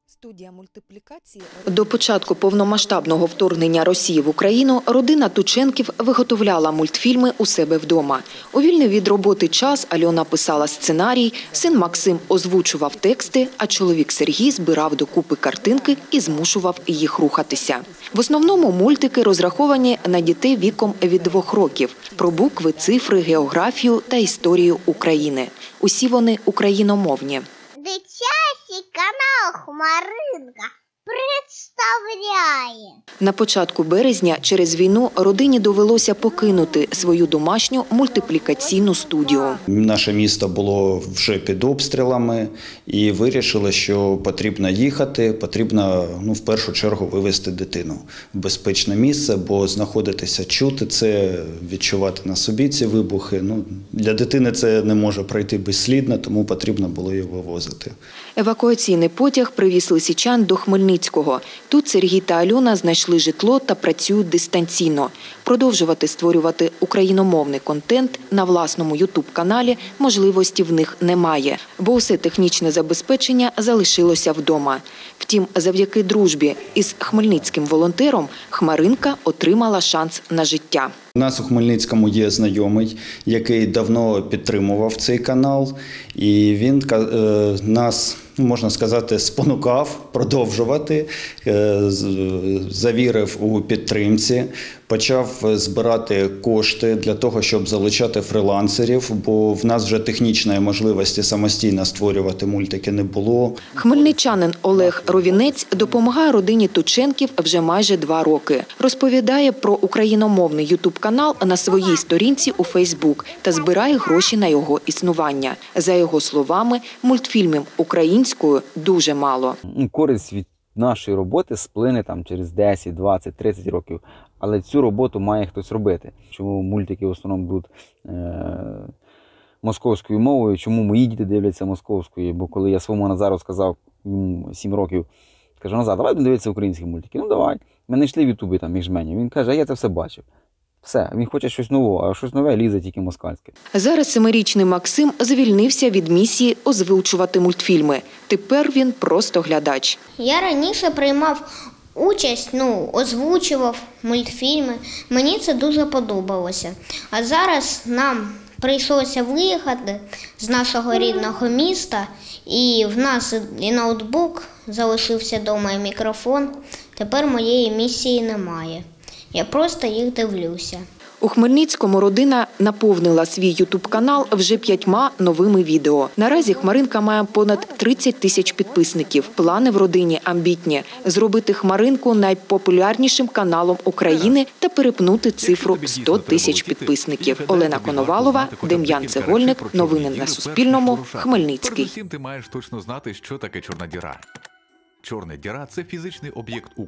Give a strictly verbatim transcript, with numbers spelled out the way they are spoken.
Студія мультиплікації. До початку повномасштабного вторгнення Росії в Україну родина Тученків виготовляла мультфільми у себе вдома. У вільний від роботи час Альона писала сценарій, син Максим озвучував тексти, а чоловік Сергій збирав докупи картинки і змушував їх рухатися. В основному мультики розраховані на дітей віком від двох років – про букви, цифри, географію та історію України. Усі вони україномовні. Дитячий канал «Хмаринка» представляє. На початку березня через війну родині довелося покинути свою домашню мультиплікаційну студію. Наше місто було вже під обстрілами і вирішили, що потрібно їхати, потрібно ну, в першу чергу вивезти дитину в безпечне місце, бо знаходитися, чути це, відчувати на собі ці вибухи. Ну, для дитини це не може пройти безслідно, тому потрібно було її вивозити. Евакуаційний потяг привіз лисичан до Хмельницького. Тут Сергій та Альона знайшли житло та працюють дистанційно. Продовжувати створювати україномовний контент на власному ютуб-каналі можливості в них немає, бо усе технічне забезпечення залишилося вдома. Втім, завдяки дружбі із хмельницьким волонтером Хмаринка отримала шанс на життя. У нас у Хмельницькому є знайомий, який давно підтримував цей канал, і він нас, можна сказати, спонукав продовжувати, завірив у підтримці, почав збирати кошти для того, щоб залучати фрилансерів, бо в нас вже технічної можливості самостійно створювати мультики не було. Хмельничанин Олег Ровінець допомагає родині Тученків вже майже два роки. Розповідає про україномовний ютуб-канал на своїй сторінці у Фейсбук та збирає гроші на його існування. За його словами, мультфільмів українською дуже мало. Користь від нашої роботи сплине там через десять, двадцять, тридцять років, але цю роботу має хтось робити. Чому мультики в основному будуть е московською мовою, чому мої діти дивляться московською, бо коли я своєму Назару сказав, йому сім років, кажу: Назар, давай дивитися українські мультики. Ну давай. Ми знайшли в Ютубі там між мене. Він каже: а я це все бачив. Все, він хоче щось нового, а щось нове лізе тільки москальське. Зараз семирічний Максим звільнився від місії озвучувати мультфільми. Тепер він просто глядач. Я раніше приймав участь, ну, озвучував мультфільми. Мені це дуже подобалося. А зараз нам прийшлося виїхати з нашого рідного міста, і в нас і ноутбук, залишився вдома, і мікрофон. Тепер моєї місії немає. Я просто їх дивлюся. У Хмельницькому родина наповнила свій ютуб-канал вже п'ятьма новими відео. Наразі Хмаринка має понад тридцять тисяч підписників. Плани в родині амбітні – зробити Хмаринку найпопулярнішим каналом України та перепнути цифру сто тисяч підписників. Олена Коновалова, Дем'ян Цегольник. Новини на Суспільному. Хмельницький. Передусім ти маєш точно знати, що таке чорна діра. Чорна діра – це фізичний об'єкт у